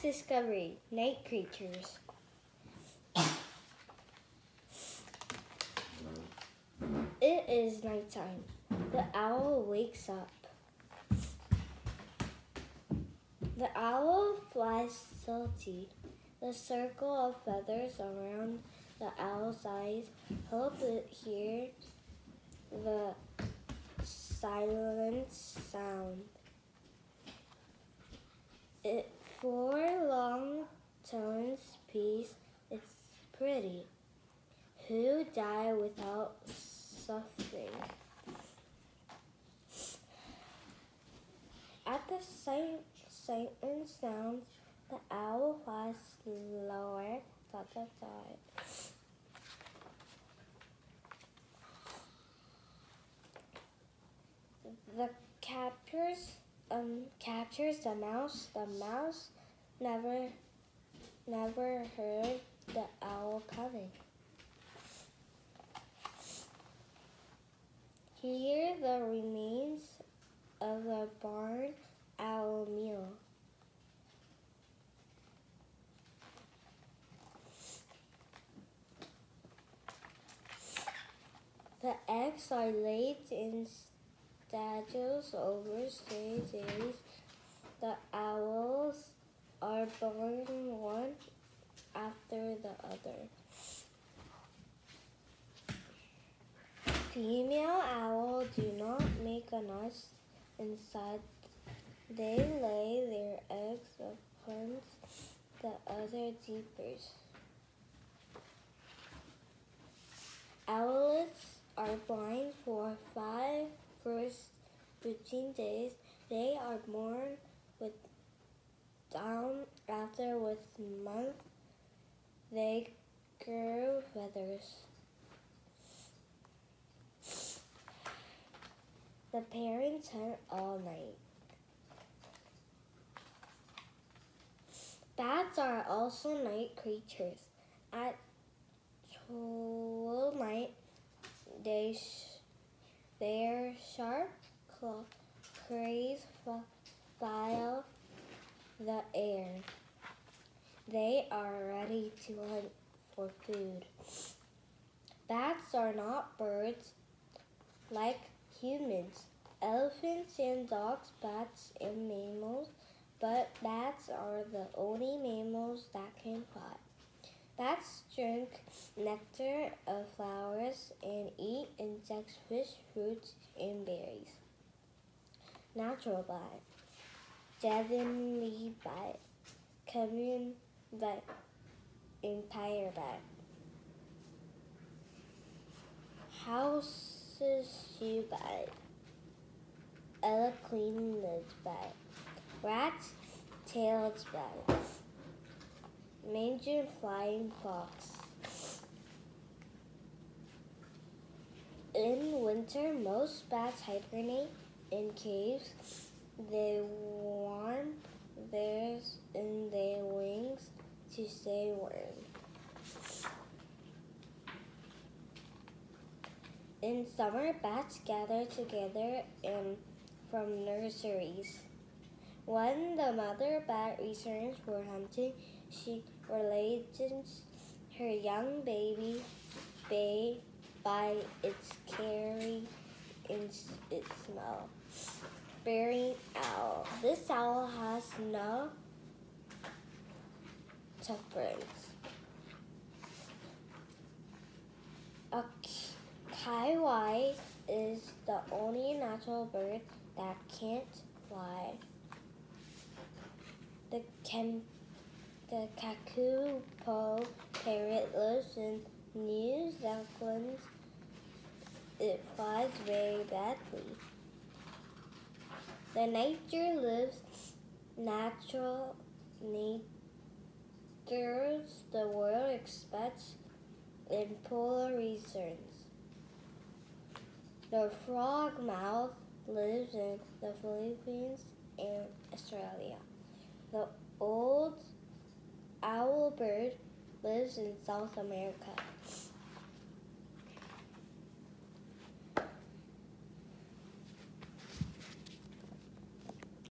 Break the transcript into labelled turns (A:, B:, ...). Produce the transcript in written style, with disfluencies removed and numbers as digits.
A: discovery, night creatures. It is nighttime. The owl wakes up. The owl flies salty. The circle of feathers around the owl's eyes help it hear the silent sound. It four long tones piece. It's pretty. Who die without suffering? At the silent sounds, the owl flies slower. The captures the mouse. The mouse never heard the owl coming. Here the remains of the barn owl meal. The eggs are laid in stages over 3 days. The owls are born one after the other. Female owls do not make a nest inside. They lay their eggs upon the other deepers. Owlets are blind for 5 first 15 days. They are born with down. After with month, they grow feathers. The parents hunt all night. Bats are also night creatures. At twilight, their sharp claws file the air. They are ready to hunt for food. Bats are not birds like humans, elephants and dogs, bats and mammals, but bats are the only mammals that can fly. Bats drink nectar of flowers and eat insects, fish, fruits, and berries. Natural bat, Devonlea bat, common bat, empire bat. Horseshoe bat, Echinus bat. Rat-tailed bat, mangy flying fox. In winter, most bats hibernate in caves. They warm theirs in their wings to stay warm. In summer, bats gather together from nurseries. When the mother bat returns for hunting, she relates her young baby by its carry and its smell. Burying owl. This owl has no temperance. A kiwi is the only natural bird that can't fly. The kakapo parrot lives in New Zealand. It flies very badly. The nature lives natural the world expects in polar regions. The frogmouth lives in the Philippines and Australia. The old owlbird lives in South America.